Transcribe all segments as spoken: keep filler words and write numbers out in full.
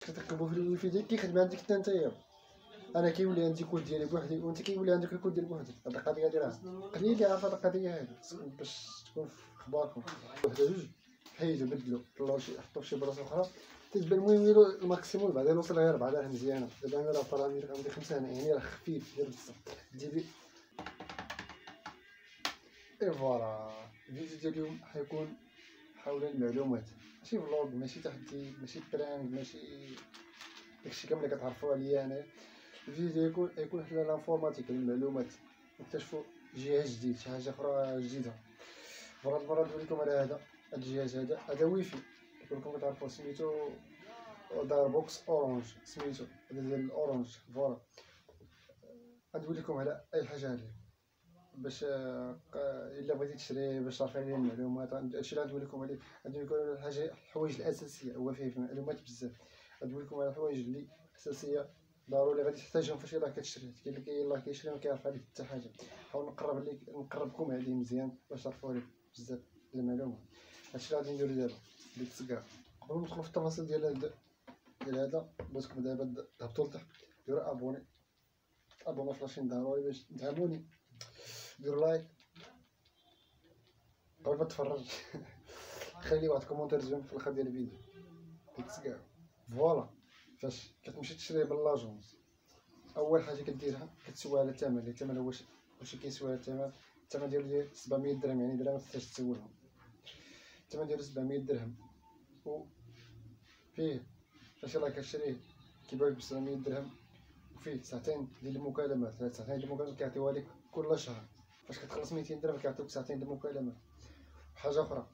كتركبو في الويفي ديالك كيخدم عندك حتى نتايا. انا كيولي عندي كود ديالي بوحدي وانت كيولي عندك الكود ديال بوحدك. هاد القضيه هادي راه قليل اللي عارف هاد القضيه هادي باش تكون في اخباركم. وحده جوج حيدو بدلو طلعو شي حطو في شي بلاصه اخرى تتبان. المهم يديرو الماكسيموم بعدا نوصل غير أربعة راه مزيانه. دابا انا راه طالع عندي خمسة هنا يعني راه خفيف ديال بزاف ديبي. اي فوالا الفيديو ديال اليوم حيكون حول المعلومات، ماشي فلوغ ماشي تحدي ماشي تريننج ماشي داكشي كامل اللي كتعرفوا عليا انايا. الفيديو ديالي يكون يكون حول الانفورماتيك المعلومات، نكتشفوا جهاز جديد شي حاجه اخرى جديده. فهاد المره ندوي لكم على هذا الجهاز. هذا هذا ويفي كلكم كتعرفوا سميتو دار بوكس اورانج سميتو هذا ديال الاورانج. فوالا غندوي لكم على اي حاجه عليه باش الا بغيتي تشريه باش تعرفي عليه المعلومات. هادشي اللي غندوي لكم عليه. غندوي لكم على الحاجه الحوايج الاساسيه. هو فيه معلومات بزاف. غندوي لكم على الحوايج اللي اساسيه ضروري غادي تحتاجهم فاش يلاه كتشري. كاين اللي يلاه كيشري ما كيعرف عليه حتى حاجه. نحاول نقرب لك نقربكم عليه مزيان باش تعرفوا عليه بزاف ديال المعلومات. هادشي اللي غادي نديرو دابا ديك السكار. قبل ما ندخلو في التفاصيل ديال هاد ديال هذا بغيتكم دابا تهبطوا لتحت ديروا ابوني ابوني فلاشين ضروري باش تدعموني. ديروا لايك قبل ما تفرج. خلي واحد كومونتير زوين في الاخر ديال الفيديو ديك السكار. فوالا فاش كتمشي تشري باللاجونس اول حاجه كديرها كتسوي على الثمن. الثمن واش واش كيسوي على الثمن. الثمن ديالو سبعمية درهم يعني بلا ما تحتاج تسولهم. الثمن ديالو سبعمية درهم و فيه فاش يلاه كتشريه كيبيعوك ب سبعمية درهم وفيه ساعتين ديال المكالمات. هاد ساعتين ديال المكالمات كيعطيوها لك كل شهر. فاش كتخلص ميتين درهم كيعطيوك ساعتين ديال المكالمات. وحاجه اخرى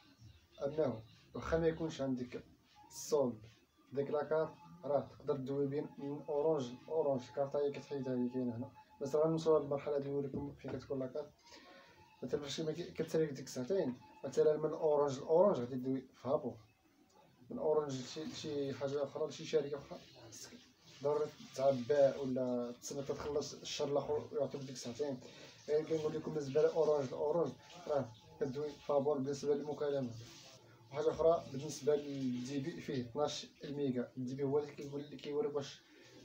انه واخا ما يكونش عندك الصولد ديك لاكارت راه تقدر تدوي بين من اورانج اورانج. الكارطه هي كتحيدها هي كاينه هنا. بس راه نوصلوا لهاد المرحله اللي نوريكم فين كتكون لاكارت. مثلا فاش كتسالي ديك الساعتين مثلا من اورانج لاورانج غادي تدوي في هابور. من اورانج لشي شي حاجه اخرى لشي شركه اخرى ضروري تعبى ولا تسنى تخلص الشهر الاخر ويعطيك ديك الساعتين. غير كنقول لكم بالنسبه لاورانج لاورانج راه كدوي فابور بالنسبه للمكالمات. وحاجه اخرى بالنسبه للدي بي فيه اثناش الميجا. الدي بي هو اللي كيقول لك كيوريك واش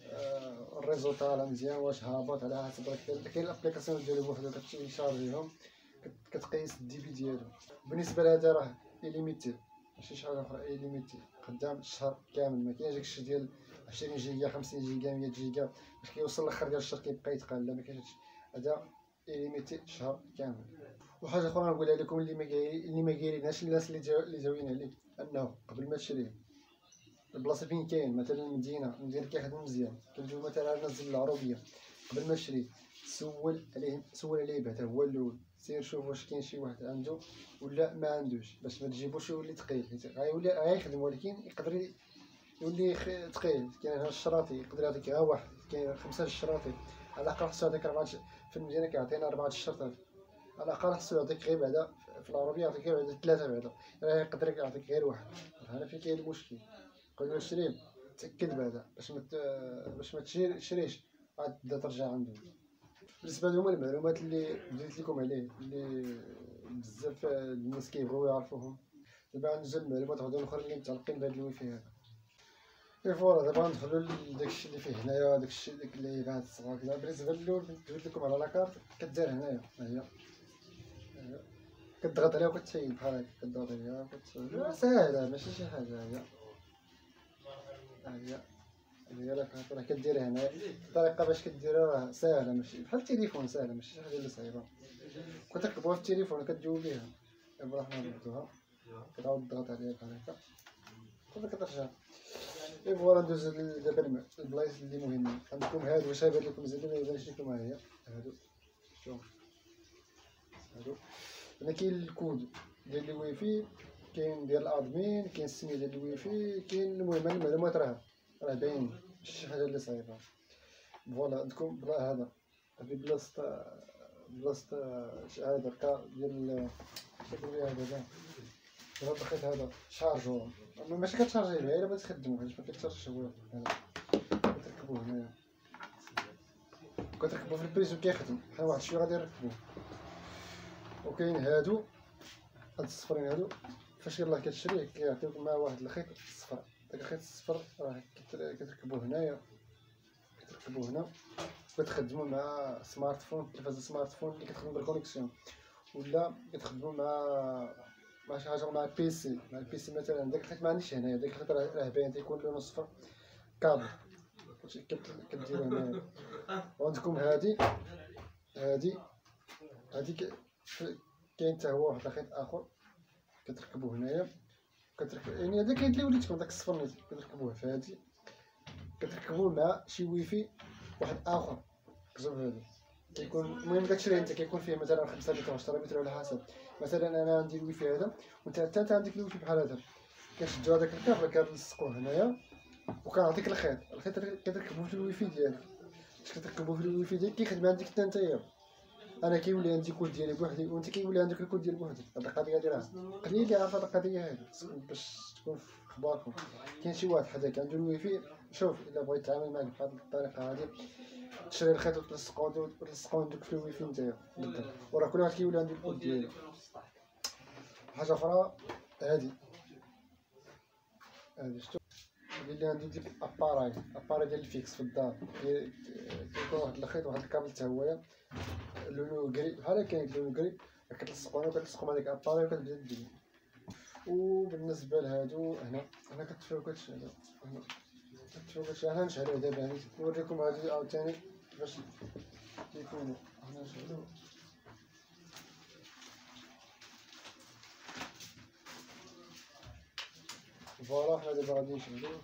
آه الريزو طالع مزيان واش هابط على حسب. كاين الابليكاسيون ديالو بوحدو كتشارجيهم كتقيس الدي بي ديالو. بالنسبه لهذا راه ايليميتي ماشي شي حاجه اخرى. ايليميتي خدام الشهر كامل. ما كاينش داكشي ديال عشرين جيجا خمسين جيجا مية جيجا باش كيوصل الاخر ديال الشهر كيبقى يتقال. لا ما كاينش هذا ايليميتي شهر كامل. وحاجه اخرى نقولها لكم اللي ما اللي ما كاينينهاش الناس اللي جا اللي جاوين عليه انه قبل ما تشريه البلاصه فين كاين مثلا المدينه المدينه كيخدم مزيان. كنجيو مثلا نزل العربيه قبل ما تشري سول عليه سول عليه بعدا هو الاول. سير شوف واش كاين شي واحد عنده ولا ما عندوش باش ما تجيبوش يولي ثقيل. حيت غيولي غيخدم ولكن يقدر يولي ثقيل. كاين هاد الشراطي يقدر يعطيك غير واحد. كاين خمسه الشراطي على الاقل خصو هذاك أربعة في المدينه كيعطينا أربعة الشرطات. على الاقل خصو يعطيك غير بعدا في العربيه يعطيك غير بعدا ثلاثه بعدا. راه يقدر يعطيك غير واحد. هنا فين كاين المشكل. قبل ما تشري تاكد بعدا باش ما باش ما تشريش عاد تبدا ترجع عنده. بالنسبه لهما المعلومات اللي بديت لكم عليه اللي بزاف الناس كيبغيو يعرفوهم. دابا غنزل المعلومات غادي اخرين اللي متعلقين بهذا الويفي هذا. اي فوالا دابا غندخلو لداكشي اللي فيه هنايا داكشي ديك اللعيبات الصغار كدا. بالنسبه للول دويت لكم على لاكارت كدير هنايا ها هي كتضغط عليها وكتحيد بحال هكا. كتضغط عليها وكت ساهله ماشي شي حاجه. هي ها هي هي لاكارت راه كديرها هنايا. الطريقه باش كديرها راه ساهله ماشي بحال التليفون ساهله ماشي شي حاجه اللي صعيبه. كتركبوها في التليفون كتجيو بها دابا حنا نربطوها كتعاود تضغط عليها بحال هكا صافي كترجع. اي فوالا ندوز دابا البلايص اللي مهمين عندكم. هادو واش غيبان لكم زعما ما يبانش لكم. ها هي هادو شوف هادو هنا كاين الكود ديال الويفي كاين ديال الادمين كاين السميه ديال الويفي كاين. المهم المعلومات راه راه باين ماشي شي حاجه اللي صعيبه. فوالا عندكم بلا هذا هادي بلاصه بلاصه هذا كا ديال شنو هذا هذا دابا دخلت هذا شارجور ماشي كتشارجي بها الا بغيتي تخدمو حيت ما كيتشارجش هو هذا. كتركبوه هنايا كتركبوه في البريزو كيخدم بحال واحد شويه غادي نركبوه. وكاين هادو هاد الصفرين هادو فاش يلاه كتشريه كيعطيوك مع واحد الخيط صفر. داك الخيط الصفر راه كتركبو هنايا، كتركبو هنا كتخدمو مع سمارت فون، تلفاز سمارت فون اللي كتخدم بالكونيكسيون، ولا كتخدمو مع مع شي حاجه مع البيسي، مع البيسي مثلا. داك الخيط معنديش هنايا، داك الخيط راه باين تيكون لونه صفر كابل، كديرو هنايا. وعندكم هادي هادي هادي كاين حتى هو واحد الخيط اخر كتركبوه هنايا، كتركب يعني هذا كاين اللي وليتكم داك الصفر نيت كتركبوه في هادي، كتركبوه مع شي ويفي واحد اخر كتشوف هادي كيكون. المهم كتشري انت كيكون فيه مثلا خمسة متر عشرة متر على حسب. مثلا انا عندي الويفي هذا وانت حتى انت عندك الويفي بحال هذا، كنشدو هذاك الكابل كنلصقوه هنايا وكنعطيك الخيط، الخيط كتركبوه في الويفي ديالك. باش كتركبوه في الويفي ديالك كيخدم عندك حتى نتايا. انا كيولي عندي كود ديالي بوحدي وانت كيولي عندك الكود ديال بوحدك. هاد القضيه هادي راه قليل اللي عارف هاد القضيه هادي باش تكون في اخباركم. كاين شي واحد حداك عنده الويفي، شوف الا بغيت يتعامل معاك بهاد الطريقه هادي تشري الخيط وتلصقو وتلصقو عندك في الويفي نتايا بالضبط، وراه كل واحد كيولي عنده الكود ديالو. حاجه اخرى هادي هادي شفتو اللي عندي ديك الاباراي الاباراي ديال الفيكس في الدار، كيكون واحد الخيط واحد الكابل حتى هويا لونو كري بحال هكا لونو كري، كتلصقو هنا وكتلصقو مع ديك الاباراي وكتبدا دير. وبالنسبه لهادو هنا هنا كتشوفو كتش هنا هنا كتشوفو كتش هنا نشعلوه دابا. يعني نوريكم هادي عاوتاني كيفاش كيكونوا. هنا نشعلوه فوالا، حنا دابا غادي نشعلوه.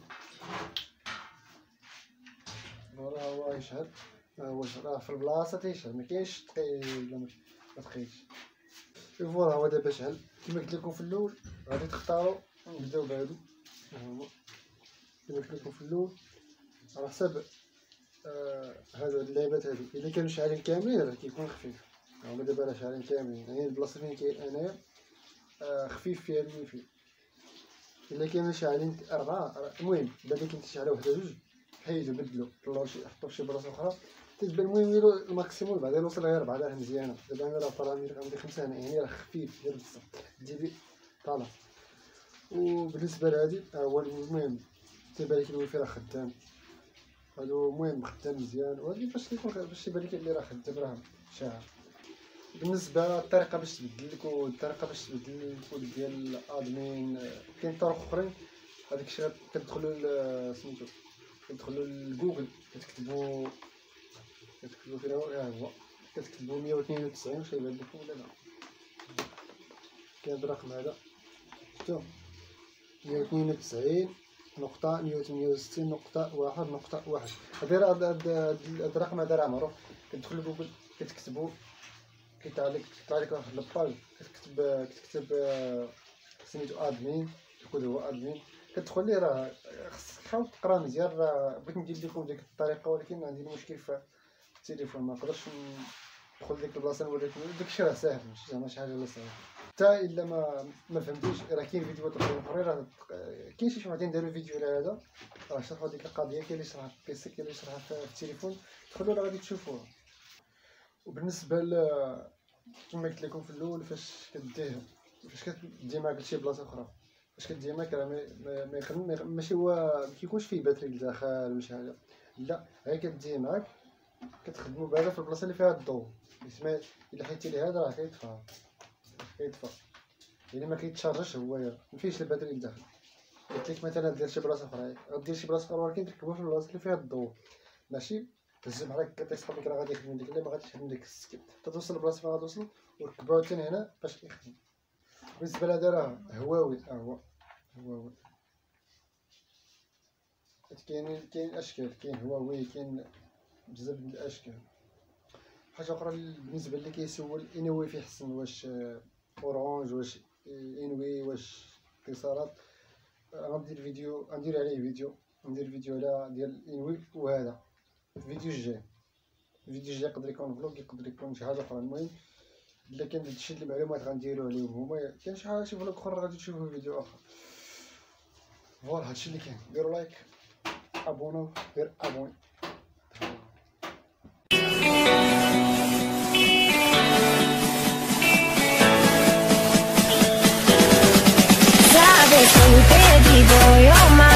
فوالا ها هو يشعل، ها هو راه في البلاصه تيشعل، مكاينش ثقيل ولا متثقيلش. فوالا هو دابا شعل. كيما قلت لكم في الاول غادي تختاروا نبداو بهادو. ها هما كيما قلت لكم في الاول على حسب آه هادو هاد اللعيبات هادو. الا كانوا شاعلين كاملين راه كيكون خفيف. هما دابا راه شاعلين كاملين، يعني البلاصه فين كاين انايا آه خفيف فيها الويفي. الا كانوا شاعلين اربعه، المهم بعدا كنت تشعلوا وحده جوج حيدو بدلو طلعوا شي حطوا في شي بلاصه اخرى تتبان. المهم يديروا الماكسيموم بعدا يوصل غير اربعه راه مزيانه. دابا انا راه طالع عندي خمسه هنا، يعني راه خفيف غير بزاف ديالي طالع. وبالنسبه لهادي ها هو المهم تيبان لك الويفي راه خدام، هادو المهم خدام مزيان. وهادي فاش كيكون باش تيبان لك بلي راه خدام راه شاعل. بالنسبه للطريقه باش تبدل الكود، الطريقه باش تبدل الكود ديال الادمين، كاين طرق اخرين. هذاك الشيء كتدخلوا سميتو كتدخلوا لجوجل كتكتبوا كتكتبوا فين هو ها هو كتكتبوا مية واثنين وتسعين واش يبان لكم ولا لا؟ كاين الرقم هذا شفتو مية واثنين وتسعين نقطة مية وثمانية وستين نقطة واحد نقطة واحد. هذا هذا الرقم هذا راه معروف. كتدخلوا لجوجل كتكتبوا كيطلع لك كيطلع لك واحد الباج كتكتب كتكتب سميتو ادمين، الكود هو ادمين كتدخل ليه. راه خصك تحاول تقرا مزيان. راه بغيت ندير لكم ديك الطريقه ولكن عندي مشكل في التليفون ما نقدرش ندخل ديك البلاصه نوريكم. داكشي راه ساهل ماشي زعما شي حاجه لا صعيبه. حتى الا ما ما فهمتيش راه كاين فيديوهات اخرين، راه كاين شي وحدين داروا فيديو على هذا راه شرحوا ديك القضيه. كاين اللي شرحها في البيسي كاين اللي شرحها في التليفون. دخلوا راه غادي تشوفوها. وبالنسبه ل كما قلت لكم في الاول فاش كديه فاش كدي معاك لشي بلاصه اخرى فاش كدي معاك راه ما ما يخدم ماشي هو ما كيكونش فيه باتري لداخل ولا شي حاجه لا. غير كدي معاك كتخدموا بهذا في البلاصه اللي فيها الضوء. اسمع الا حيتي ليه هذا راه كيطفى كيطفى يعني ما كيتشارجش هو ما فيهش الباتري لداخل. قلت لك مثلا دير شي بلاصه اخرى غدير شي بلاصه اخرى ولكن تركبوها في البلاصه اللي فيها الضوء ماشي تهز بحال هكا تيسحب لك راه غادي يخدم ديك. لا ما غاديش يخدم ديك السكيب حتى توصل لبلاصه فين غتوصل وركبوها حتى هنا باش يخدم. بالنسبه لهذا راه هواوي ها هو هواوي كاين كاين اشكال كاين هواوي كاين بزاف د الاشكال. حاجه اخرى بالنسبه اللي كيسول انوي في حسن واش اورانج واش انوي واش اتصالات غندير فيديو غندير عليه فيديو ندير فيديو على ديال انوي. وهذا الفيديو الجاي الفيديو الجاي يقدر يكون فلوق يقدر يكون شي حاجه اخرى. المهم الا كان هادشي المعلومات غنديرو عليهم هما. كاين شي حاجه شي فلوق اخر غادي تشوفوا فيديو اخر. فوالا هادشي اللي كاين. ديروا لايك ابونو دير ابوني. Sabes que te digo yo más.